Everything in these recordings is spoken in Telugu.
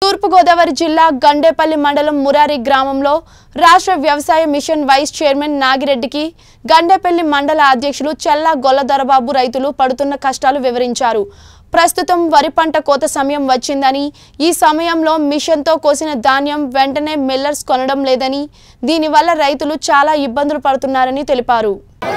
తూర్పు గోదావరి జిల్లా గండేపల్లి మండలం మురారి గ్రామంలో రాష్ట్ర వ్యవసాయ మిషన్ వైస్ చైర్మన్ నాగిరెడ్డికి గండేపల్లి మండల అధ్యక్షులు చెల్లా గొల్లదొరబాబు రైతులు పడుతున్న కష్టాలు వివరించారు. ప్రస్తుతం వరి పంట కోత సమయం వచ్చిందని, ఈ సమయంలో మిషన్తో కోసిన ధాన్యం వెంటనే మిల్లర్స్ కొనడం లేదని, దీనివల్ల రైతులు చాలా ఇబ్బందులు పడుతున్నారని తెలిపారు.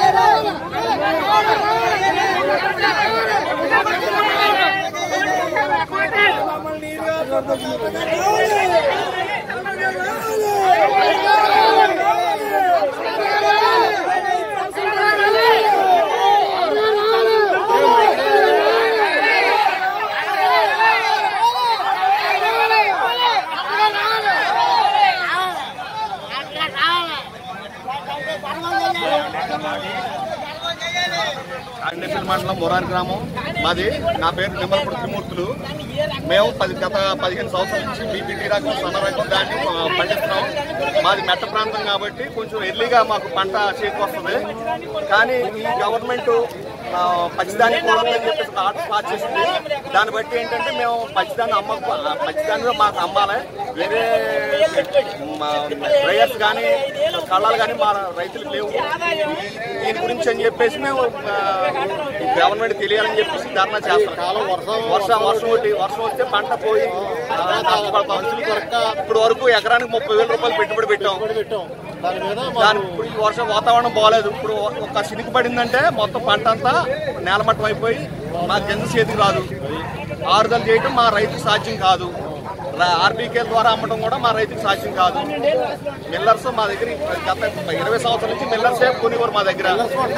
గండేపల్లి మండలం మురారి గ్రామం మాది. నా పేరు నిమ్మలపూడి త్రిమూర్తులు. మేము గత 15 సంవత్సరాల నుంచి బీపీటీ రకం సన్న రకం దాన్ని పండిస్తున్నాం. మాది మెట్ట ప్రాంతం కాబట్టి కొంచెం ఎర్లీగా మాకు పంట చేతికి వస్తుంది. కానీ ఈ గవర్నమెంట్ పచ్చిదాన్ని కూడదని చెప్పేసి ఆర్డర్ పాస్ చేసింది. దాన్ని బట్టి ఏంటంటే మేము పచ్చిదాన్ని మాకు అమ్మాలి. వేరే డ్రైయర్స్ కానీ కళ్ళాలు కానీ మా రైతులకు లేవు. దీని గురించి అని చెప్పేసి మేము గవర్నమెంట్ తెలియాలని చెప్పేసి ధర్నా చేస్తాం. వర్షం వస్తే పంట పోయి మనుషులు కొరక ఇప్పుడు వరకు ఎకరానికి 30,000 రూపాయలు పెట్టుబడి పెట్టాం. దాని ఇప్పుడు ఈ వర్షం వాతావరణం బాగాలేదు. ఇప్పుడు ఒక చినుకు పడిందంటే మొత్తం పంట అంతా నేలమట్టం అయిపోయి మా కింద చేతికి రాదు. ఆరుదల చేయడం మా రైతుకు సాధ్యం కాదు. ఆర్బీకే ద్వారా అమ్మడం కూడా మా రైతుకు సాధ్యం కాదు. మిల్లర్స్ మా దగ్గర గత 20 సంవత్సరాల నుంచి మిల్లర్స్ కొనివారు మా దగ్గర.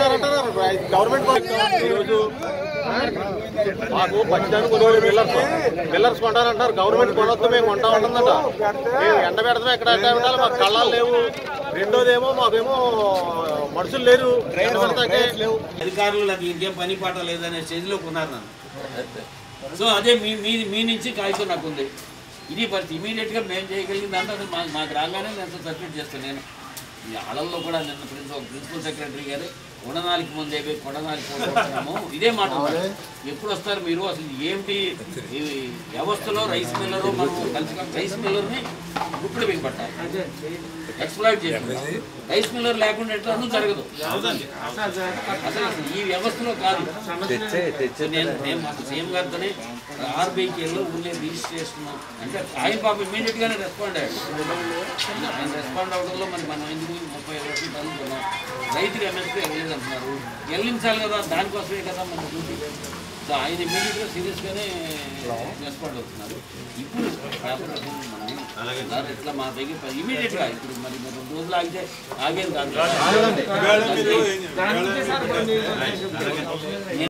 ఈరోజు మాకు పచ్చిదాన్ని కొనివారు మిల్లర్స్ కొంటారంటారు. గవర్నమెంట్ కొనొద్దు, మేము కొంటా ఉంటుందట. మేము ఎండ పెడతాం, ఎక్కడ ఎండ పెట్టాలి, మాకు కళ్ళాలు లేవు. రెండోదేమో మాకేమో మనుషులు లేరు, అధికారులు నాకు ఇంకేం పని పాట లేదనే స్టేజ్లో కొన్నారు నన్ను. సో అదే మీ నుంచి కాగితం నాకు ఉంది. ఇది పరిస్థితి. ఇమీడియట్గా మేము చేయగలిగింది అంటే మాకు రాగానే నేను సబ్మిట్ చేస్తాను. నేను ఈ ఆళ్ళల్లో కూడా నిన్న ప్రిన్సిపల్ సెక్రటరీ గారు కొననాలికి ముందే కొననాలికి పోతున్నాము ఇదే మాట. ఎప్పుడు వస్తారు మీరు? అసలు ఏమిటి వ్యవస్థలో రైస్ మిల్లరు మనం కలిసి రైస్ మిల్లర్ని గుప్పుడు బిగపట్టాలి, ఎక్స్ప్లాయిట్ చేయాలి. రైస్ మిల్లర్ లేకుండా ఎట్లా జరగదు. అసలు ఈ వ్యవస్థలో కాదు. నేను మాకు సీఎం గారితోనే ఆర్బీకేలో ఉండే రిజిస్ట్రేషన్ అంటే ఆయన పాప ఇమీడియట్గానే రెస్పాండ్ అయ్యాడు. ఆయన రెస్పాండ్ అవడంలో మనం ఎందుకు 30,000 టన్నులు కొన్నాం. రైతుకి ఎంఎస్పీ వెళ్ళలేదు అంటున్నారు. వెళ్ళించాలి కదా, దానికోసమే కదా మన డ్యూటీ. సో ఆయన ఇమీడియట్గా సీరియస్గానే రెస్పాండ్ అవుతున్నారు. ఇప్పుడు మనం ఎట్లా మా దగ్గర ఇమీడియట్గా ఇప్పుడు మరి 2 రోజులు ఆగితే ఆగేది కాదు.